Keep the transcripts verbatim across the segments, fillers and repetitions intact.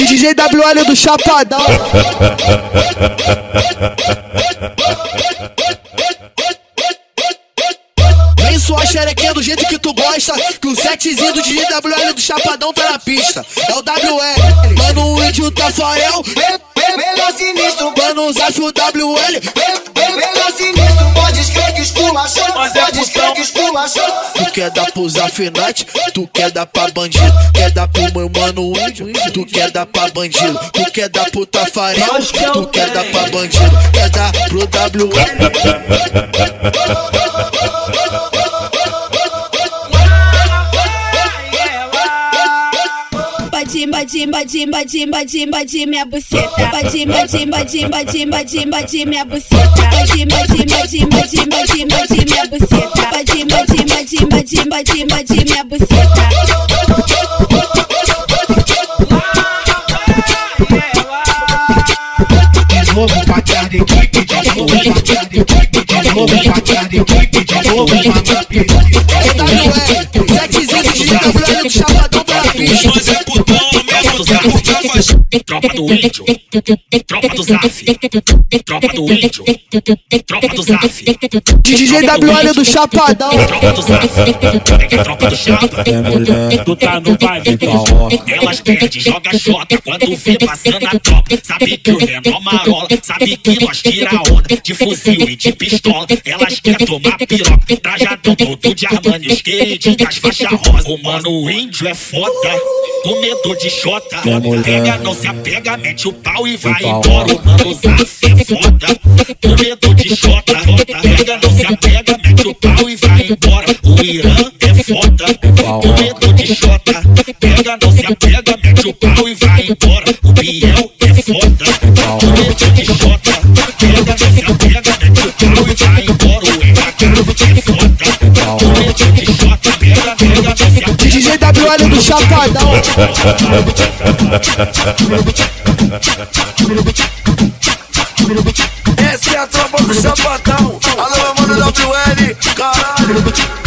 D J W L do Chapadão. Vem sua xerequinha do jeito que tu gosta, que o setzinho do D J W L do Chapadão tá na pista. É o W L, mano, o índio Tafarel. Melhor sinistro, mano, Zaf o W L. Melhor sinistro, pode escrever que esculachou, pode escrever que esculachou. Tu quer dar pro Zafinante, tu quer dar pra bandido. Quer dar pro meu mano índio, tu quer dar pra bandido. Tu quer dar pro Tafarel, tu quer dar pra bandido. Quer dar pro W L. Bate, bate, bate, bate, bate, bate minha buceta. Bate, bate, bate, bate, bate, bate minha buceta. Bate, bate, bate, bate, bate, bate minha buceta. Bate, bate, bate, bate, bate, bate minha buceta. De novo pra trás de equipe, de novo pra trás de equipe, de novo pra trás de equipe, de novo pra trás de equipe. Setzinho de D J W L do Chapadão tá na pista. Tropa do índio, tropa do Zaf, tropa do índio, tropa do Zaf, D J W L do Chapadão. tropa do Zaf, tropa do Chapa. Tu tá no baile, elas perdem, joga xota quando vê passando a tropa. Sabe que o Renan marola, sabe que nós tira onda de fuzil e de pistola. Elas querem tomar piroca, trajadão todo de Armani, skate das faixas rosa. O mano o índio é foda, comedor de xota. Pega, não se apega, mete o pau e vai embora. O mano Zaf é foda, comedor de xota. Pega, não se apega, mete o pau e vai embora. O Irã é foda, comedor de xota. Pega, não se apega, mete o pau e vai embora. O Biel é foda, comedor de xota. Pega, não se apega, mete o pau e vai embora. O R H é foda, comedor de xota. Pega, pega, não se apega. D J W L do Chapadão. Essa é a tropa do Chapadão. Alô, mano W L, caralho.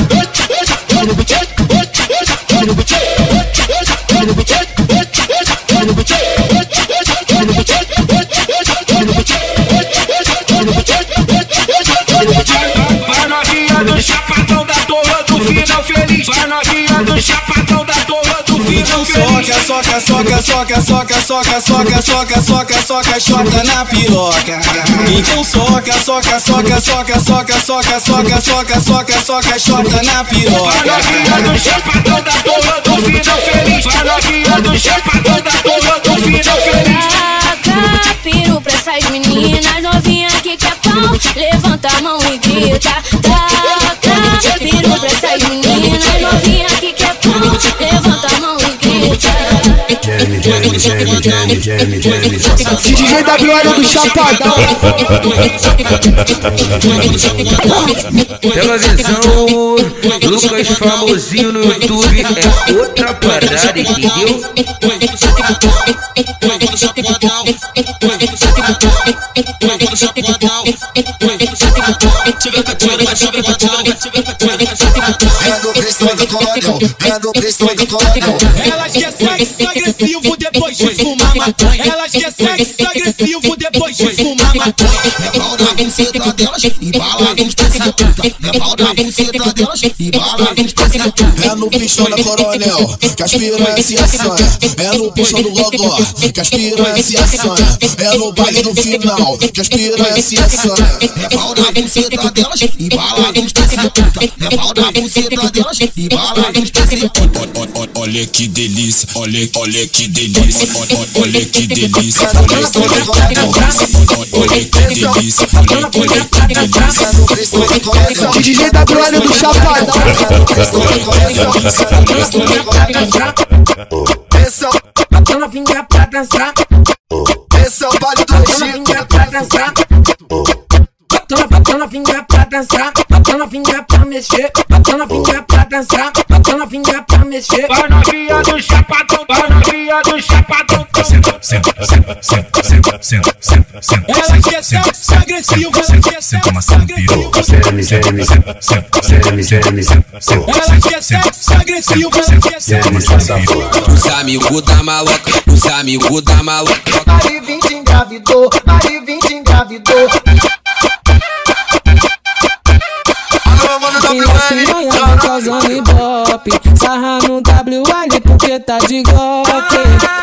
Vai novinha do Chapadão da torre do final feliz. Vai novinha do Chapadão da torre do final feliz. Soca, soca, soca, soca, soca, soca, soca, soca, soca, xota na piroca. Então soca, soca, soca, soca, soca, soca, soca, soca, soca, soca, xota na piroca. Vai novinha do Chapadão da torre do final feliz. Vai novinha do Chapadão da torre do final feliz. Taca piru pra essas meninas novinhas que quer pau. Levanta a mão e grita. Taca piru pra essas meninas novinhas que quer pau. Levanta a mão e grita. D J W L do Chapadão. Pela visão, Lucas famosinho no YouTube é outra parada, entendeu? Vendo pressão do coronel, vendo pressão do coronel. Elas quer sexo agressivo depois de fumar maconha. Elas quer sexo agressivo depois de fumar maconha. É pau na buceta delas e bala nos pensaputa. É pau na buceta delas e bala nos pensaputa. É no pichão da coronel que as piranhas se assanha. É no pichão do gogó que as piranhas se assanha. É no baile do final que as piranhas se assanha. É pau na buceta delas e bala nos pensaputa. É pau na buceta delas e bala nos pensaputa. Olha que delícia, olha, olha que delícia, olha, olha que delícia, olha, olha que delícia, olha, olha que delícia. D J W L do Chapadão. Essa novinha pra dançar. Esse é o baile do Chico pra dançar. Tô novinha pra dançar, tô novinha pra mexer, tô novinha pra dançar, tô novinha pra mexer. Vai novinha do Chapadão, vai novinha do Chapadão. Senta, senta, senta, senta, senta, senta, Ela quer sexo agressivo, ela quer sexo agressivo. Ela quer sexo agressivo, ela quer sexo agressivo. Os amigos da maloca, os amigos da maloca. Mari vinte engravidou, Mari vinte engravidou. Criança causando ibope, sarra no W L porque tá de golpe.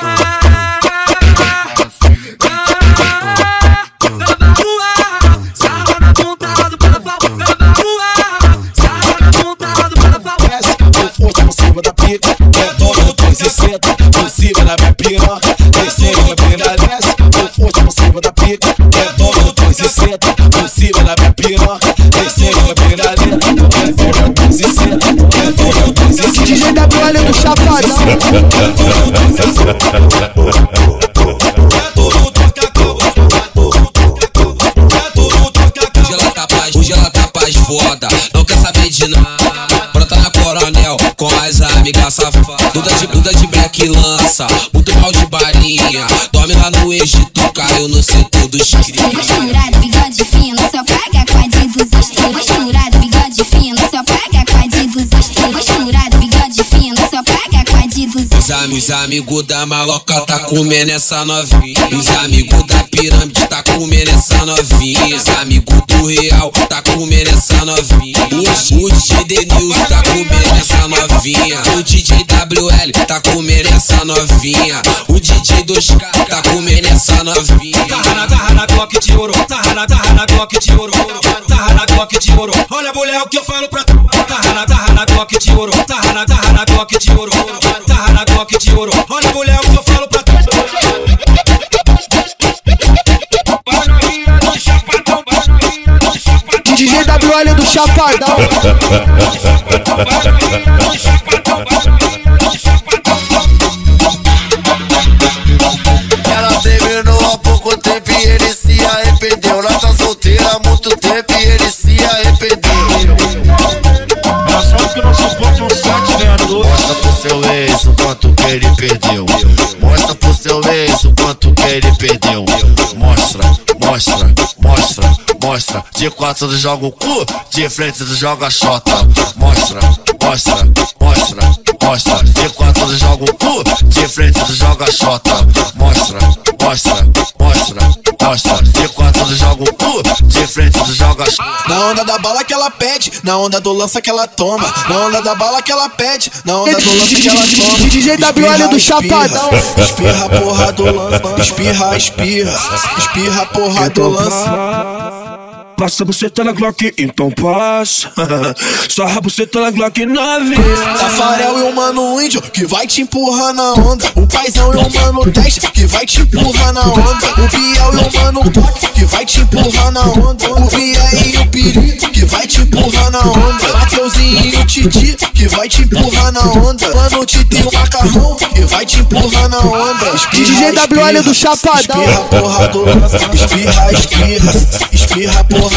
É todo dois e senta, por cima da minha piroca. Descendo minha pena desce, com força por cima da pica. É todo dois e senta, por cima da minha piroca. Descendo minha pena desce, é todo dois e senta, é todo dois e senta. D J W L do Chapadão. É todo dois e senta, é todo toca cama, é todo toca cama, é todo toca cama. Hoje ela tá paz, hoje ela tá paz foda, não quer saber de nada. Brota na Coronel, com as amigas safadas. Duda de, Duda de black lança, muito mal de barinha. Dorme lá no Egito, caiu no setor dos cria. Misturado, bigode fino, só paga com a de dos estrelas. Misturado, bigode fino, só paga com a de dos estrelas. Misturado, bigode fino, só paga com a de dos estrelas. Os amigos da maloca tá comendo essa novinha. Os amigos da pirâmide tá comendo essa novinha. Os amigos do real tá comendo essa novinha. O, o D J Denilson tá comendo essa novinha. O D J W L tá comendo essa novinha. O D J dois K tá comendo essa novinha. Tarra na, tarra na Glock de ouro, tarra na, tarra na Glock de ouro, tarra na Glock de ouro. Olha mulher o que eu falo pra tu. Tarra na, tarra na Glock de ouro, tarra na, tarra na Glock de ouro, tarra na Glock de ouro. Olha mulher o que eu falo pra tu. D J W L do Chapadão. Ela terminou há pouco tempo e ele se arrependeu. Ela tá solteira há muito tempo e ele se arrependeu. Ela sabe que não suporta um sete, né? Mostra pro seu ex o quanto que ele perdeu. Mostra pro seu ex o quanto que ele perdeu. Mostra, mostra, mostra, mostra. De quatro tu joga o cu, de frente tu joga a xota. Mostra, mostra, mostra, mostra. De quatro tu joga o cu, de frente tu joga a xota. Mostra, mostra, mostra, mostra. De quatro tu joga o cu, de frente tu joga a xota. Na onda da bala que ela pede, na onda do lança que ela toma. Na onda da bala que ela pede, na onda do lança que ela toma. D J W L do Chapadão. Espirra porra do lança, espirra, espirra, espirra porra do lança. Passa buceta na Glock, então passa. Sarra buceta na Glock nove. Tafarel e o mano índio que vai te empurrar na onda. O paizão e o mano teste que vai te empurrar na onda. O Biel e o mano Poc que vai te empurrar na onda. O Biel e o Piri que vai te empurrar na onda. Mateuzinho e o Titi que vai te empurrar na onda. Mano Titi e o Macarrão que vai te empurrar na onda. D J W L do Chapadão. Espirra porra do lança, espirra, espirra, espirra porra.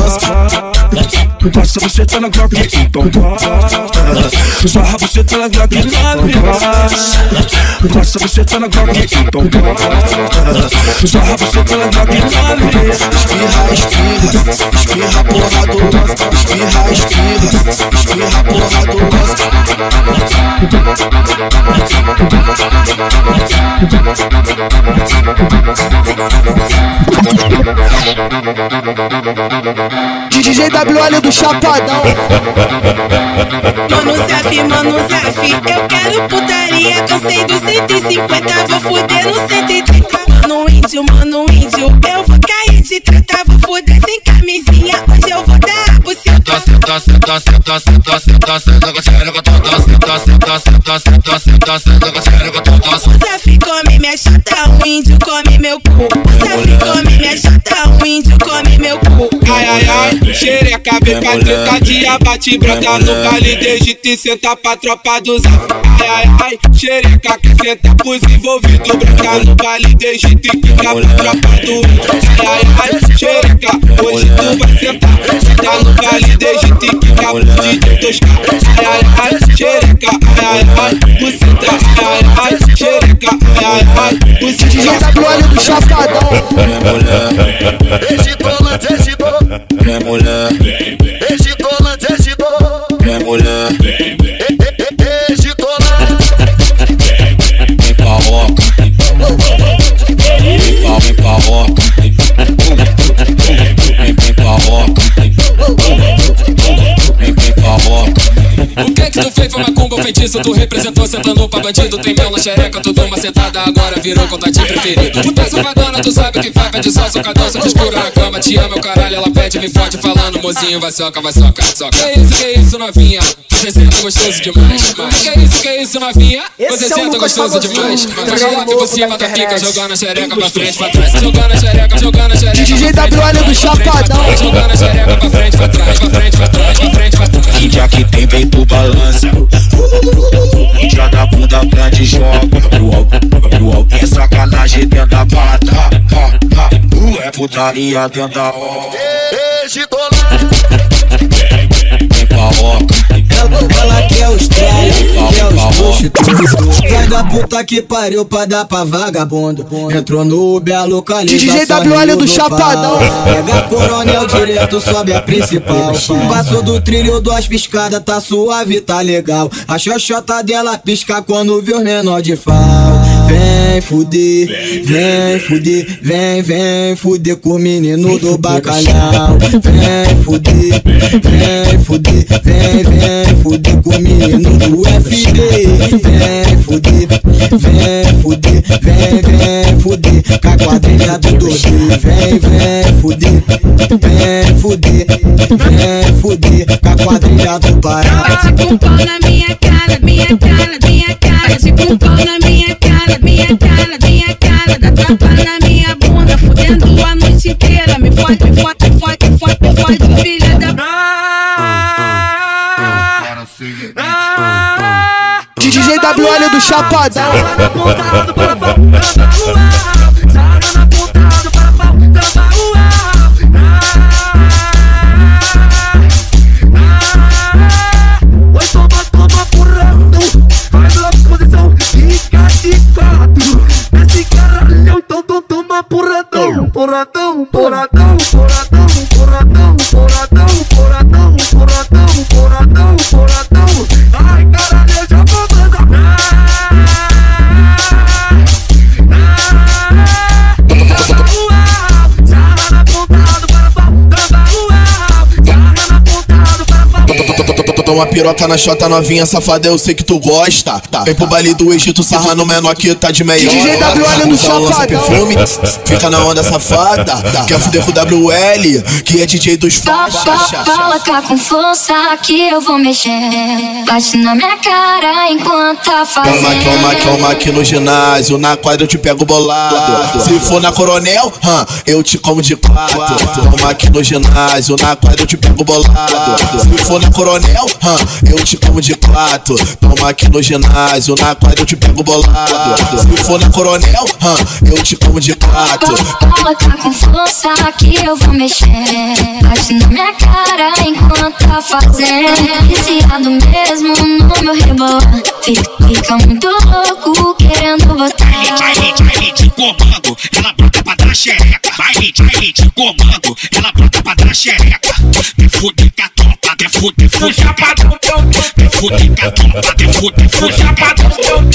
Passa você tá na Glock, então passa. Sarra você tá na Glock nove. Passa você tá na Glock, então passa. Sarra você tá na Glock nove. Espirra, espirra, espirra porra do lança. Espirra, espirra, espirra porra do lança. D J W L do Chapadão. Mano Zaf, mano Zaf, eu quero putaria. Cansei dos cento e cinquenta, vou fuder no cento e trinta. Mano índio, mano índio, eu vou cair de treta. Vou fuder sem camisinha, hoje eu vou dar a buceta. O Zaf come minha chata, o índio come meu cu. O Zaf come minha chata, o índio come meu cu. Ai, ai, ai, xereca, vem pra treta de abate. Brota no baile desde te senta pra tropa do Zaf. Ai, ai, ai, xereca, quer sentar pros envolvidos. Brota no baile desde te quica pra tropa do Ai, ai, ai, xereca, hoje tu vai sentar. Senta no baile desde te quica pro D J dois K. Ai, ai, ai, xereca, ai, ai, ai, buceta, ai, ai, xereca, ai, ai, buceta. D J W L do Chapadão. Minha mulher, Egitou, lance, egitou. minha mulher, Egitou, lance, egitou. minha mulher, Egitou, lance. vem carroca, vem carroca, vem carroca, vem vem carroca, vem vem carroca. O que que tu fez foi macumba ou feitiço? Tu representou sentando pra bandido. Tem mel na xereca, tu deu uma sentada, agora virou contatinho preferido. Tu tá safadona, tu sabe o que faz, pede só socadão, só escura na cama. Te ama, o caralho, ela pede, me fode falando, mozinho, vai soca, vai soca, soca. Que isso, que isso, novinha? Você senta gostoso demais. Que isso, que isso, novinha? Você senta gostoso demais. Joga aqui por cima da pica, jogando a xereca pra frente, pra trás. Jogando a xereca, jogando a xereca. D J W L do Chapadão. Jogando a xereca pra frente, pra trás, pra frente, pra trás, pra frente, pra trás. Índia que tem vem pro balança, Índia da bunda grande joga, é sacanagem dentro da pata, é putaria dentro da roda. Egitou, lance. Vem carroca, ela quer os trem, quer os prostitutos. Vai da puta que pariu pra dar pra vagabundo. Entrou no belo caliza. D J W L do Chapadão. Pega coronel direto, sobe a principal. Passou do trilho, duas piscadas, tá suave, tá legal. A xoxota dela pisca quando vê os menor de fal. Vem fuder, vem fuder, vem, vem fuder com o menino do bacalhau. Vem fuder, vem fuder, vem, vem fuder com o menino do F D. Vem fuder, vem fuder, vem, vem fuder com a quadrilha do Dodê. Vem, vem fuder, vem fuder, vem fuder com a quadrilha do Pará. Bate com pau na minha cara, minha cara, minha cara. Bate com pau na minha cara, minha cara, minha cara. Dá tapa na minha bunda, fudendo a noite inteira. Me fode, me fode, me fode, me fode, me fode, filha da... D J W L do Chapadão. Oi, toma, toma, porradão. Faz a posição, fica de quatro. Esse caralhão, então toma porradão. Porradão, porradão, porradão, porradão, porradão, porradão, porradão, porradão, porradão. Ai, caralho, eu já vou mandar. Toma piroca na chota novinha, safada, eu sei que tu gosta. Vem pro baile do Egito, sarra no menor que tá de melhor. D J W L no Chapadão. Perfume, fica na onda safada. Quer fuder com o W L, que é D J dos faixas. Coloca com força que eu vou mexer. Bate na minha cara enquanto tá fazendo. Toma, toma, toma aqui no ginásio. Na quadra eu te pego bolado. Se for na Coronel, hum, eu te como de quatro. Toma aqui no ginásio. Na quadra eu te pego bolado. Se for na Coronel, hum, eu te como de quatro. Toma aqui no ginásio. Na quadra eu te pego bolado. Se for na Coronel, hum, eu te como de quatro. Coloca com força que eu vou mexer. Bate na minha cara enquanto tá fazendo. Viciado mesmo no meu rebolar. Fica, fica muito louco querendo botar. Baile, baile de comando, ela brota pra dar xereca. Baile, baile de comando, ela brota pra dar xereca. Me fude com a tropa, me fude, fude chapadão. Me fude com a tropa, me fude, fude chapadão.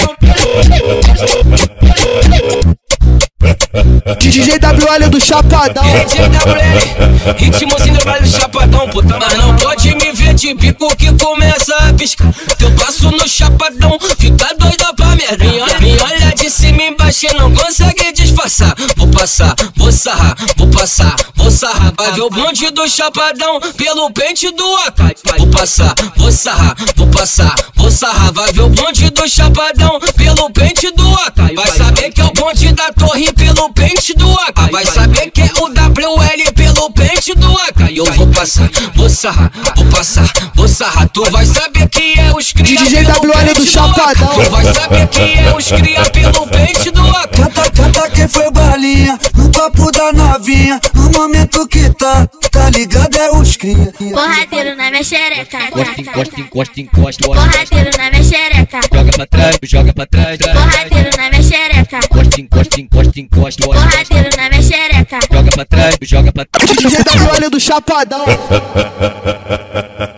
D J W L do Chapadão. D J W L, ritmozinho do baile do Chapadão, puta. Mas não pode me ver de bico que começa a piscar. Eu passo no Chapadão, fica doida pra merda. Me olha, me olha de cima e embaixo e não consegue disfarçar. Vou passar, vou sarrar, vou passar, vou sarrar. Vai ver o bonde do Chapadão pelo pente do A K. Vou passar, vou sarrar, vou passar, vou sarrar. Vai ver o bonde do Chapadão pelo pente do A K. Vai saber que é o bonde da torre pelo pente do A K. Vai saber que é o W L pelo pente do A K. E eu vou passar, vou sarrar, vou passar, vou sarrar. Tu vai saber que é os cria D J W L do Chapadão. Tu vai saber que é os cria pelo pente do A K. Canta, canta que foi balinha no papo da novinha. No momento jeito que tá, tá ligado é os cria. Porradeiro na minha xereca. Encosta, encosta, encosta, encosta. Porradeiro na minha xereca. Joga pra trás, joga pra trás. Porradeiro na minha xereca. Encosta, encosta, encosta, encosta. Porradeiro na minha xereca. Joga pra trás, joga pra trás. D J W, olha do Chapadão.